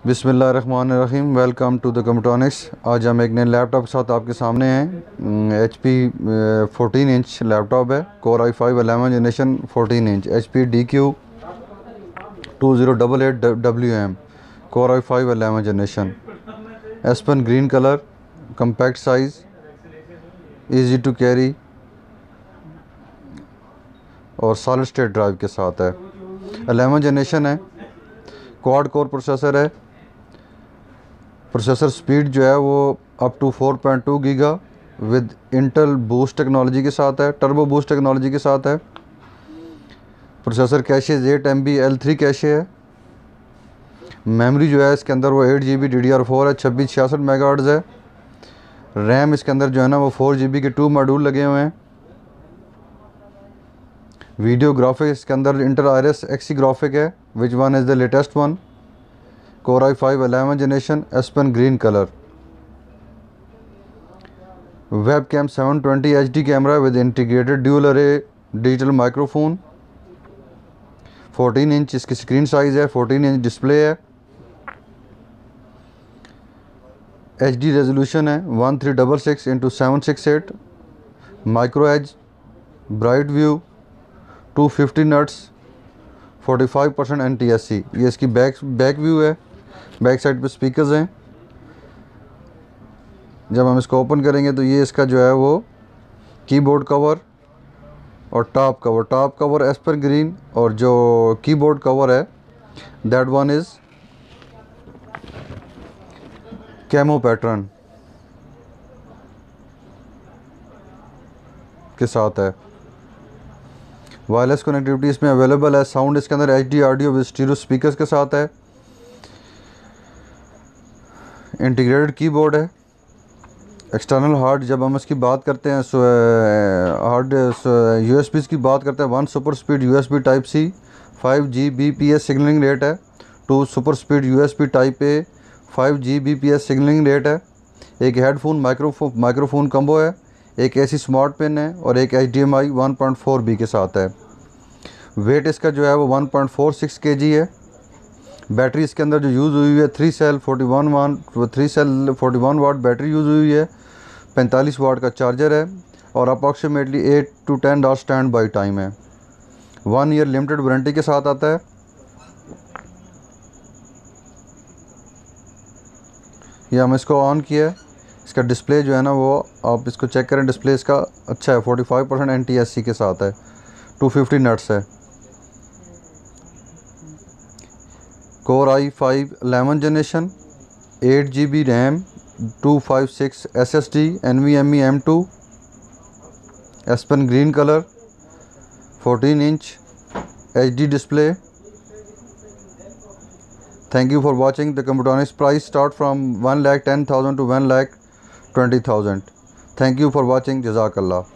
बिस्मिल्लाहिर्रहमानिर्रहीम। Welcome to the Computeronics. आज हम एक नए लैपटॉप के साथ आपके सामने हैं। HP 14 इंच लैपटॉप है। Core i5 11 generation 14 inch HP DQ 2088WM Core i5 11 generation. Aspen green colour, compact size, easy to carry और सॉलिड स्टेट ड्राइव के साथ है। 11 जनरेशन है। क्वाड कोर प्रोसेसर है। प्रोसेसर स्पीड जो है वो up to 4.2 giga with Intel boost technology के साथ है, टर्बो बूस्ट टेक्नोलॉजी के साथ है। Processor cache 8 MB L3 cache है। मेमोरी जो है इसके अंदर वो 8 GB DDR4 है, 2666 मेगाहर्ट्ज़ है। रैम इसके अंदर जो है ना वो 4 GB के 2 मॉड्यूल लगे हुए हैं। वीडियो ग्राफिक्स इसके अंदर इंटेल Iris Xe ग्राफिक है, which one is the latest one. Core i5 11 generation, aspen green colour. Webcam 720 HD camera with integrated dual array digital microphone. 14 inch इसकी स्क्रीन साइज़ है, 14 inch display है। HD resolution है 1366x768। Micro edge, bright view, 250 nits, 45% NTSC। ये इसकी back view है। Back side पे speakers हैं। जब हम इसको ओपन करेंगे तो ये इसका जो है वो कीबोर्ड कवर और टॉप कवर एस्पर ग्रीन, और जो कीबोर्ड कवर है that one is camo pattern के साथ है। वायरलेस कनेक्टिविटी इसमें अवेलेबल है। साउंड इसके अंदर HD audio with stereo speakers के साथ है। इंटीग्रेटेड कीबोर्ड है। एक्सटर्नल हार्ड जब हम इसकी बात करते हैं हार्ड USBs की बात करते हैं, 1 super speed USB type C 5 Gbps signalling rate है। 2 super speed USB type A 5 Gbps signalling rate है। एक हेडफोन माइक्रोफोन कम्बो है। एक AC स्मार्ट पेन है और एक HDMI 1.4B के साथ है। वेट इसका जो है वो 1.46 kg है। बैटरी इसके अंदर जो यूज़ हुई है 3 सेल 41 वाट बैटरी यूज़ हुई है। 45 वाट का चार्जर है और approximately 8 to 10 hour standby time है। 1 ईयर लिमिटेड वारंटी के साथ आता है। ये हम इसको ऑन किया है। इसका डिस्प्ले जो है ना वो आप इसको चेक करें, डिस्प्ले इसका अच्छा है। 45% NTSC के साथ है। 250 नट्स है। Core i5 11 generation, 8 GB RAM, 256 SSD, NVMe M2, aspen green colour, 14 inch HD display. Thank you for watching. The Computronics price start from 1,10,000 to 1,20,000. Thank you for watching. Jazakallah.